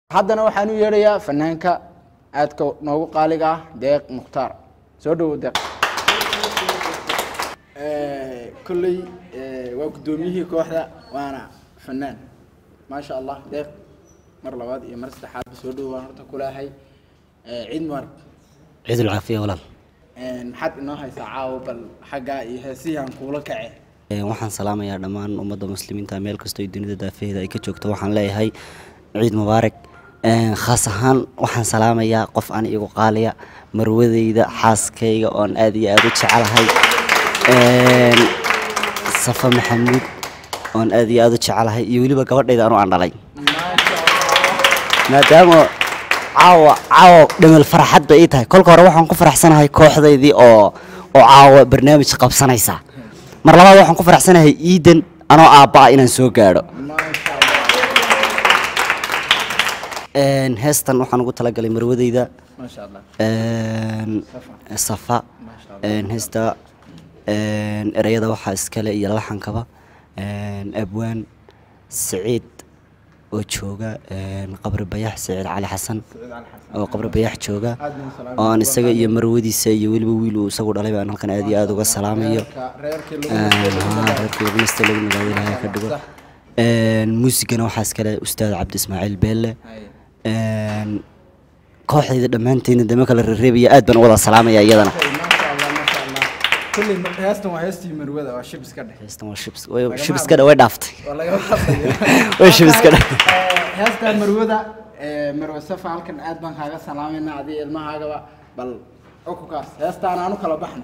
haddana waxaan u yeerayaa fanaanka aadka noogu qaaliga ah Deeq Mukhtaar soo dhawo Deeq kulley waa gudoomiyihii kooxda waana fanaan ma sha Allah Deeq mar labaad iyo mar saddexaad soo dhawo waan horta kulaahay ciid mubarak ciid العافية walaal maxaad inoo haysaa caawa bal xagga iyo heesiyan kuula kacay waxaan salaamayaa dhammaan ummadda muslimiinta meel kasta oo dunida daafeeda ay ka joogto waxaan leeyahay ciid mubaarak khaas ahaan waxaan salaamayaa qof aan igu qaaliya marwadeyda xaaskayga oo aad iyo aad u jecelahay Safa Maxamuud oo aad iyo aad u jecelahay iyo waliba gabadhayda aan dhalay maadaama caawa dhamal farxad bay tahay kolka hore waxaan ku faraxsanahay kooxdaydii oo caawa barnaamij qabsanaysa mar labaad waxaan ku faraxsanahay iidan anoo aabba inaan soo gaaro heestan waxaan ugu talagalay marwadeyda ma sha Allah Safa heesta erayada waxa iskale iyo laxankaba abwaan Saciid oo jooga qabri bayax Saciid Cali Xasan oo qabri bayax jooga oo aan isaga iyo marwadiisa iyo waliba wiil uu isagu dhalay baan halkan aad iyo aad uga salaamayo reerkii lagu nagaadinayo ka dhigo muusigana waxa iskale ustaad Cabdi Ismaaciil Beelle kooxdayda dhamaanteena dama kala reebaya aad baan wada salaamaya iyadana كل هاستن وهاستي مروده وشيبس كده هاستن وشيبس كده way dhaaftay way shibis kale هاستن مروده مروه Safa halkan aad baan kaaga salaamayna adii ilmahaaga bal okukaas haastan aanu kala baxno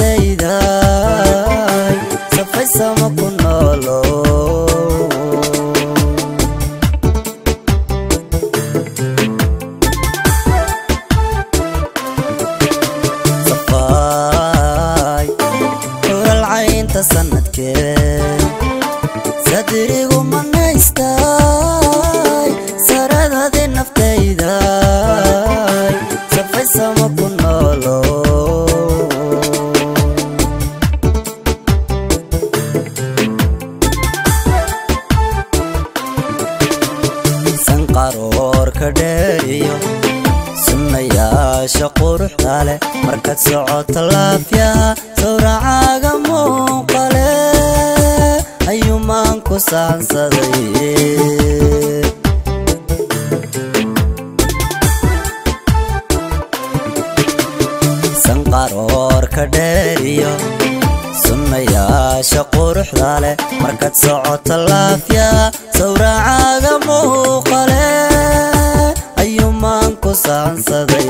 naftayda safaysama ku noolo safay hural caynta sanadkee sadrigu manaystay saradadi naftayda safaysama ku noolo sanqaroor ka dheeriyo sunnayaasha quruxda leh markaad socoto laafyaha sawracaaga muuqale ayuumaan ku saansaday sanqaroor ka dheeriyo sunnayaasha quruxda leh markaad socoto laafyaha sawracaaga muuqale ayuumaan ku saansaday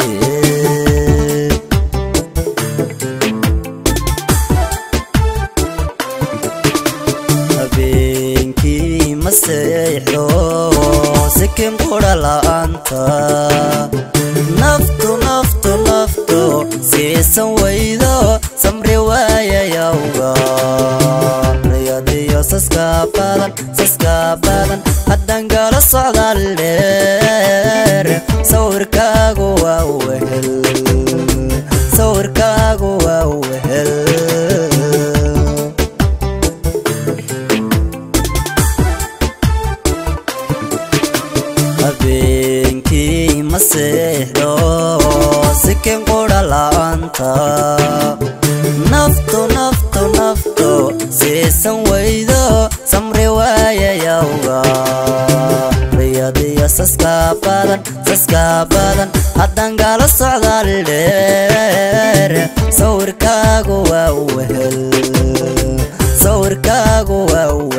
habeenkii ma seexdo sikin qudha la'aanta naftu naftu naftu siisan waydo samri waayayawga riyadiyo saska badan haddaan gala socdaal dheer sawirkaagu waa wehel sawirkaagu waa wehel habeenkii ma seexdo sikin qudha la'aanta naftu naftu naftu siisan waydo samri waayayawga riyadiyo saska badan haddaan gala socdaal dheer sawirkaagu waa wehel sawirkaagu waa